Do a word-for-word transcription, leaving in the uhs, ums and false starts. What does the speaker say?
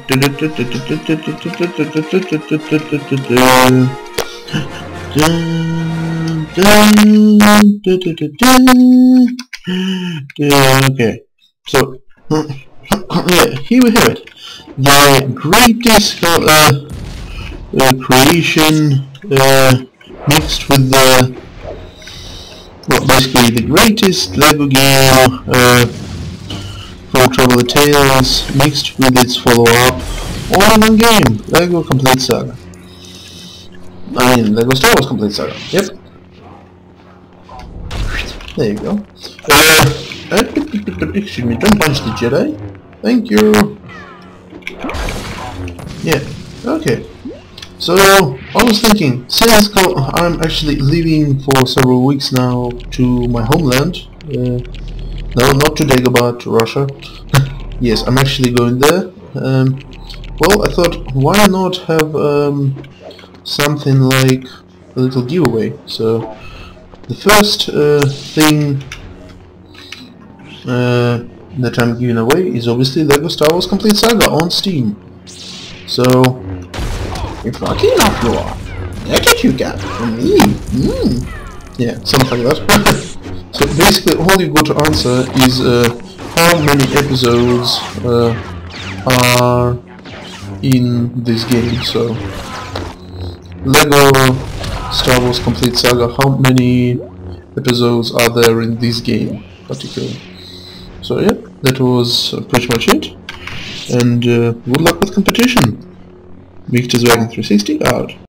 Okay, so yeah, here we have it. The greatest uh, uh, creation uh, mixed with the, well, basically the greatest LEGO game uh, from Traveler Tales mixed with its follow-up, all in one game, LEGO Complete Saga. I mean, LEGO Star Wars Complete Saga. Yep. There you go. Uh, excuse me, don't punch the Jedi. Thank you. Yeah. Okay. So I was thinking, since I'm actually leaving for several weeks now to my homeland, uh, no, not to Dagobah, to Russia. Yes, I'm actually going there. Um, well, I thought, why not have um, something like a little giveaway? So the first uh, thing uh, that I'm giving away is obviously LEGO Star Wars Complete Saga on Steam. So if lucky enough you are, look at you get from me. Mm. Yeah, something like that. So basically all you got to answer is uh, how many episodes uh, are in this game. So LEGO Star Wars Complete Saga, how many episodes are there in this game particularly? So yeah, that was pretty much it, and uh, good luck with competition. Victor's Wagon three sixty out.